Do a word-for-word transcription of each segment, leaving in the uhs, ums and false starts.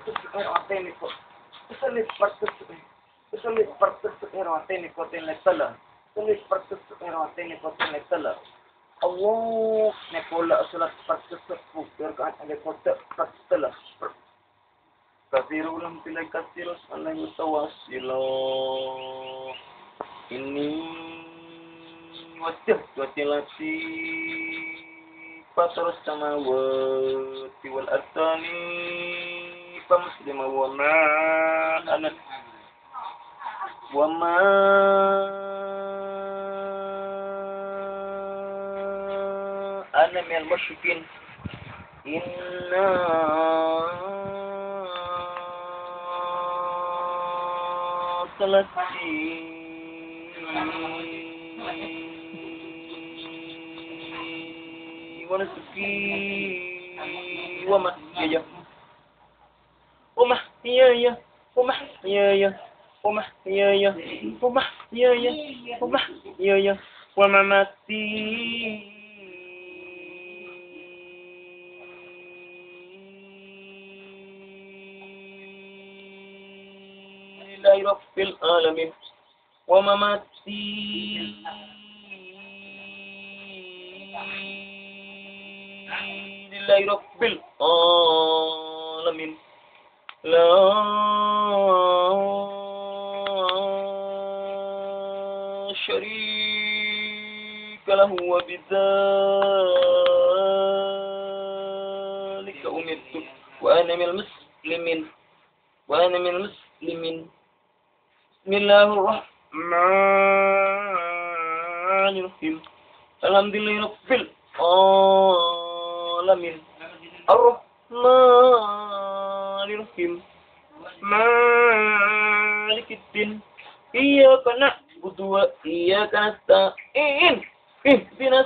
partusuk técnico. Tulis partusuk. Tulis partusuk técnico tiene tala. Tulis partusuk técnico tiene tala. Allah nekola sulat partusuk berkaan ada kota partusala. Kasiru lam tilai kasirus alai mutawasilo. Ini wajah watilati patarus samawati wal ardani pamuslima wa ma ana wa ma ana minal musyrikin inna salati wa nusuki wa mahyaya wa mahyaya wa mahyaya wa mahyaya wa mahyaya wa mahyaya wa mamati lillahi rabbil alamin wa mamati lillahi rabbil alamin la syarika lahu wa bidzalika umirtu wa ana minal muslimin wa ana minal muslimin. Bismillahirrahmanirrahim. Alhamdulillahirabbil alamin. Ar-Rahmanirrahim. Malikiddin. Iyyaka na'budu wa iyyaka nasta'in. Ihdinas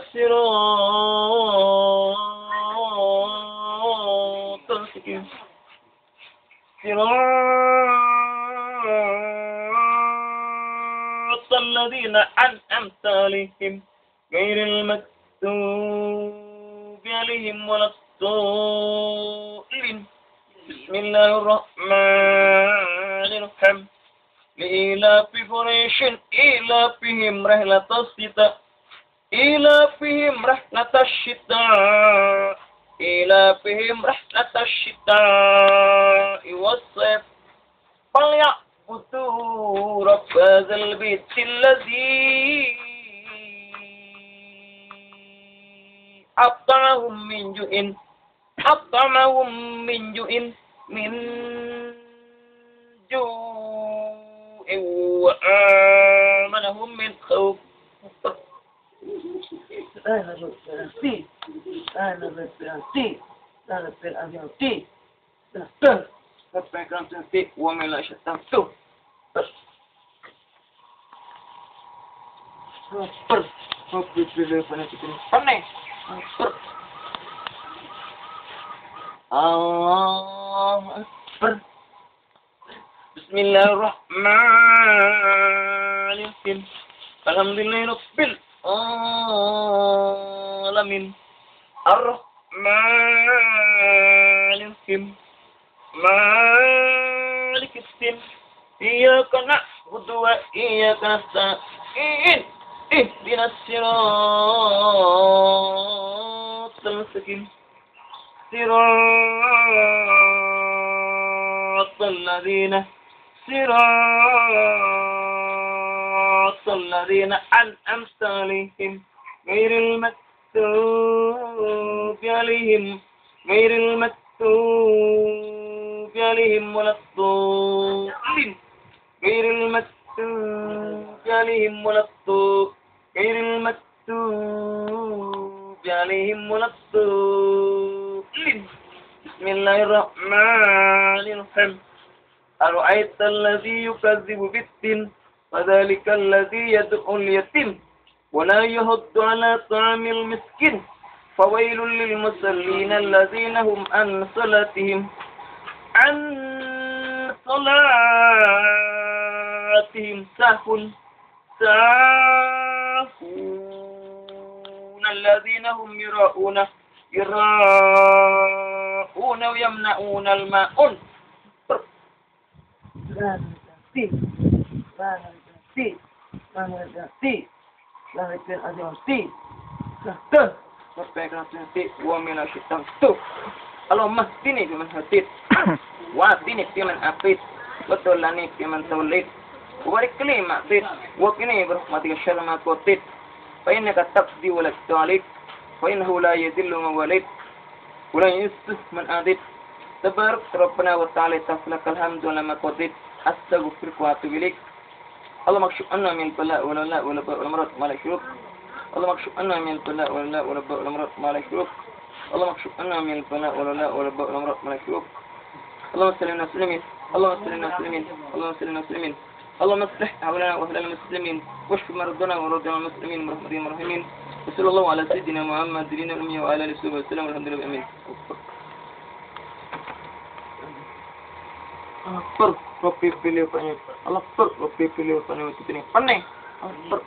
siratal mustaqim. الذين أنعمت عليهم غير المكتوب عليهم ولا الضالين. بسم الله الرحمن الرحيم. لإيلاف قريش إيلافهم رحلة الشتاء إيلافهم رحلة الشتاء إيلافهم رحلة الشتاء والصيف فليعبدوا رب هذا البيت الذي أطعمهم من جوع أطعمهم من جوع من جوع وآمنهم من خوف. أنا بالفلسطين أنا بالفلسطين أنا بالفلسطين Sampaikan cantik, wamilah syaitan tu. Per, kopi pilih panas itu panas. Per, Allah Akbar. Bismillahirrahmanirrahim. Alhamdulillahirabbil alamin. Ar-Rahmanirrahim. Malikiddin. Iyyaka na'budu wa iyyaka nasta'in. Ihdinas siratal mustaqim. Siratal ladzina Siratal ladzina an'amta 'alaihim ghairil maghdubi 'alaihim ghairil maghdubi عليهم ولا الضالين غير المكتوب عليهم ولا الضالين غير المكتوب عليهم ولا الضالين. بسم الله الرحمن الرحيم. أرأيت الذي يكذب بالدين فذلك الذي يدعو اليتيم ولا يحض على طعام المسكين فويل للمصلين الذين هم عن صلاتهم عن صلاتهم ساهون ساهون الذين هم يراءون يراءون ويمنعون الماعون Ti. Ti. Ti. Langit dan azim ti. Ti. Sampai ke nanti wa min asyaitan tu. Allahumma hdini fi man hadait. Wa atini fi man afait. Wa tawallani fi man tawallait. Wa barik li ma atait. Wa qini bi rahmatika syarra ma qatait. Fa innaka taqdi wa la tuqda alayk. Fa innahu la yadhillu man walayt. Wa la yu'izzu man adait. Tabarak Rabbana wa ta'ala taflakal hamdu lama qadait. Astaghfiruka wa atubu ilaik. اللهم اكشف عنا من البلاء والولاء والباء والامراض ما لا يشرك. اللهم اكشف عنا من البلاء والولاء والباء والامراض ما لا يشرك. اللهم اكشف عنا من البلاء والولاء والباء والامراض ما لا يشرك. اللهم صل على المسلمين. اللهم صل على المسلمين. اللهم صل على المسلمين. اللهم اصلح احوالنا واهل المسلمين واشف مرضنا ومرضى المسلمين برحمتك الراحمين. وصلى الله على سيدنا محمد النبي وعلى اله وصحبه وسلم والحمد لله امين. Per, kopi pilih pani. Allah per, kopi pilih pani itu ini pane. Per.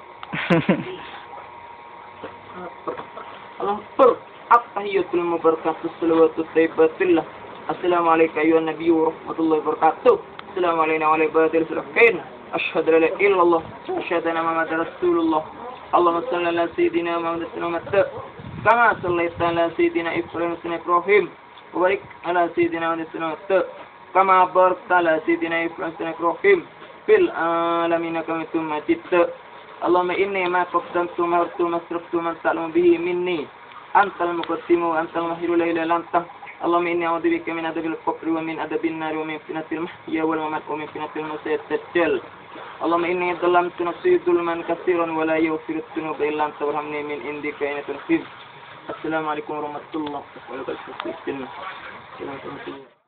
Allah per. At-tahiyatul mubarakatuh salawatu tayyibatillah. Assalamualaikum ayuhan nabiy wa rahmatullahi wa barakatuh. Assalamu alayna wa ala ibadil salihin. Asyhadu an la ilaha illallah wa asyhadu anna muhammadar rasulullah. Allahumma shalli ala sayyidina Muhammad sallallahu alaihi wasallam. Kama shallaita ala sayyidina Ibrahim wa Ibrahim. Wa barik ala sayyidina Muhammad sallallahu alaihi wasallam. كما باركت على سيدنا إبراهيم في العالمين كما ثم مجيد. اللهم إني ما قدمت ما أردت ما أسرفت ما تعلم به مني أنت المقدم وأنت المؤخر لا إله إلا أنت. اللهم إني أعوذ بك من عذاب القبر ومن عذاب النار ومن فتنة المحيا والممات ومن فتنة المسيح الدجال. اللهم إني ظلمت نفسي ظلما كثيرا ولا يغفر الذنوب إلا أنت وارحمني من عندك إنك الغفور. السلام عليكم ورحمة الله وبركاته.